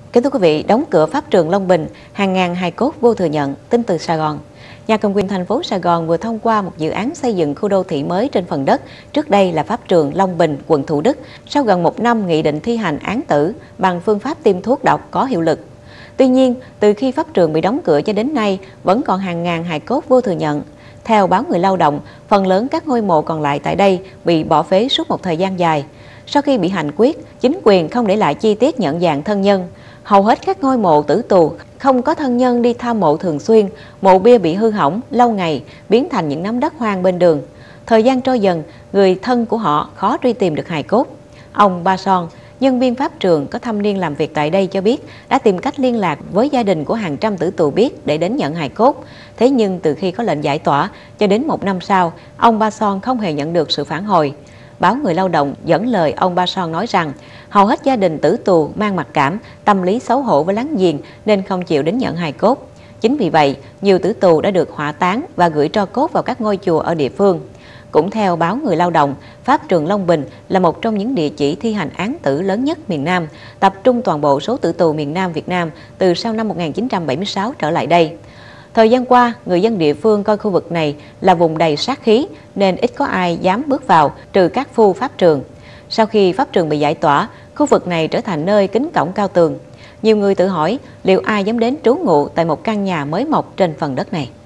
Kính thưa quý vị, đóng cửa pháp trường Long Bình, hàng ngàn hài cốt vô thừa nhận. Tin từ Sài Gòn. Nhà cầm quyền thành phố Sài Gòn vừa thông qua một dự án xây dựng khu đô thị mới trên phần đất trước đây là pháp trường Long Bình, quận Thủ Đức, sau gần một năm nghị định thi hành án tử bằng phương pháp tiêm thuốc độc có hiệu lực. Tuy nhiên, từ khi pháp trường bị đóng cửa cho đến nay, vẫn còn hàng ngàn hài cốt vô thừa nhận. Theo báo Người Lao động, phần lớn các ngôi mộ còn lại tại đây bị bỏ phế suốt một thời gian dài. Sau khi bị hành quyết, chính quyền không để lại chi tiết nhận dạng thân nhân. Hầu hết các ngôi mộ tử tù không có thân nhân đi thăm mộ thường xuyên, mộ bia bị hư hỏng lâu ngày, biến thành những nắm đất hoang bên đường. Thời gian trôi dần, người thân của họ khó truy tìm được hài cốt. Ông Ba Son, nhân viên pháp trường có thâm niên làm việc tại đây cho biết đã tìm cách liên lạc với gia đình của hàng trăm tử tù biết để đến nhận hài cốt. Thế nhưng từ khi có lệnh giải tỏa cho đến một năm sau, ông Ba Son không hề nhận được sự phản hồi. Báo Người Lao động dẫn lời ông Ba Son nói rằng hầu hết gia đình tử tù mang mặc cảm, tâm lý xấu hổ với láng giềng nên không chịu đến nhận hài cốt. Chính vì vậy, nhiều tử tù đã được hỏa táng và gửi tro cốt vào các ngôi chùa ở địa phương. Cũng theo báo Người Lao động, pháp trường Long Bình là một trong những địa chỉ thi hành án tử lớn nhất miền Nam, tập trung toàn bộ số tử tù miền Nam Việt Nam từ sau năm 1976 trở lại đây. Thời gian qua, người dân địa phương coi khu vực này là vùng đầy sát khí nên ít có ai dám bước vào trừ các phu pháp trường. Sau khi pháp trường bị giải tỏa, khu vực này trở thành nơi kín cổng cao tường. Nhiều người tự hỏi liệu ai dám đến trú ngụ tại một căn nhà mới mọc trên phần đất này.